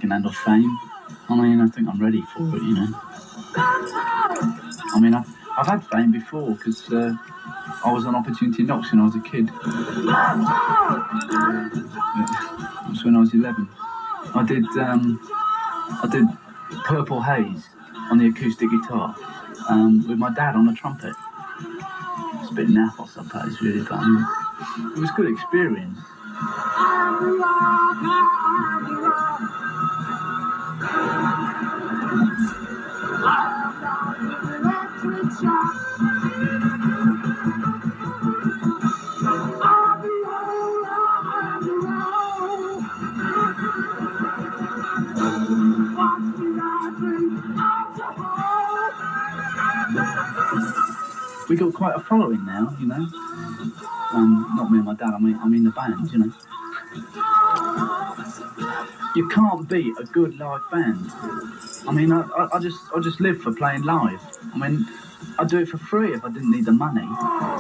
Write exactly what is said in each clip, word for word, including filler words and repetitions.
can handle fame. I mean, I think I'm ready for it, you know. I mean, I've, I've had fame before because uh, I was on Opportunity Knocks when I was a kid. It was when I was eleven. I did, um, I did Purple Haze on the acoustic guitar um, with my dad on the trumpet. It's a bit naff, I suppose, really, but I mean, it was a good experience. We got quite a following now, you know. Um, not me and my dad. I mean, I mean the band, you know. You can't beat a good live band. I mean, I, I, I just, I just live for playing live. I mean, I'd do it for free if I didn't need the money.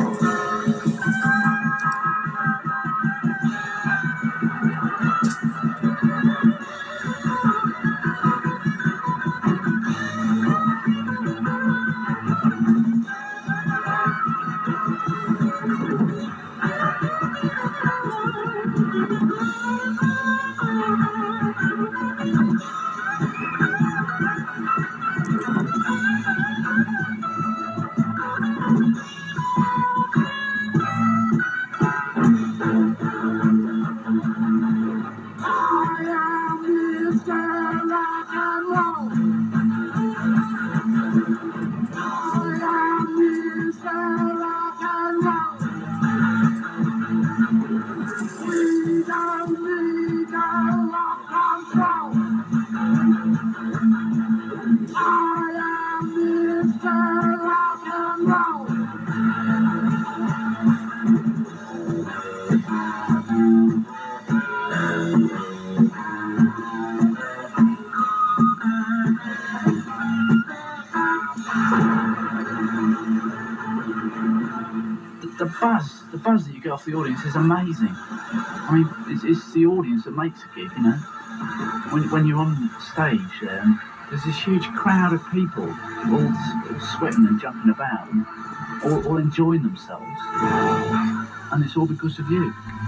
The buzz, the buzz that you get off the audience is amazing. I mean, it's, it's the audience that makes a gig, you know. When, when you're on stage there, and there's this huge crowd of people, all, all sweating and jumping about, and all, all enjoying themselves, and it's all because of you.